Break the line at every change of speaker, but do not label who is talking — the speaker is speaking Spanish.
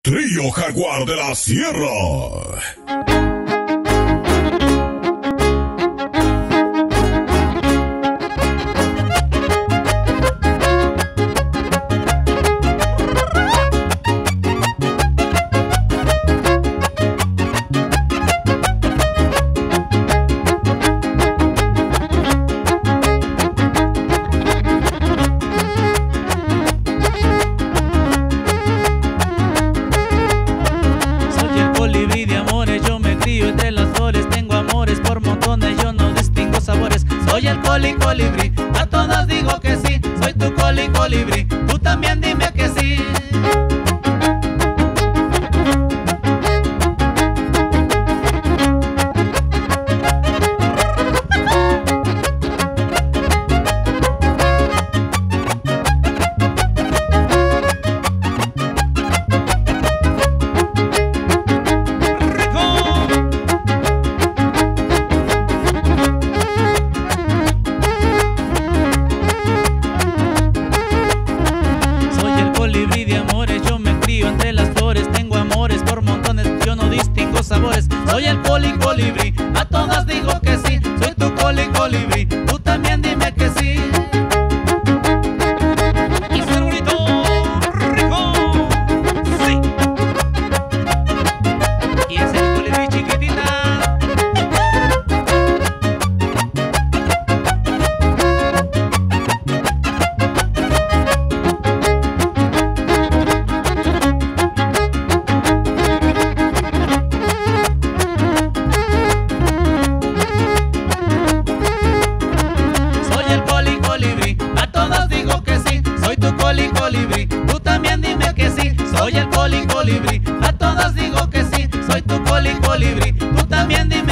Trío Jaguar de la Sierra.
Soy el colibrí, a todas digo que sí. Soy tu colibrí, tú también dime que sí. Soy el colibrí, a todas digo que sí. Soy tu colibrí, tú también dime que sí. Y ser bonito, rico, sí. Y es el colibrí chiquitita. Colibrí, tú también dime que sí. Soy el colibrí, a todas digo que sí. Soy tu colibrí, tú también dime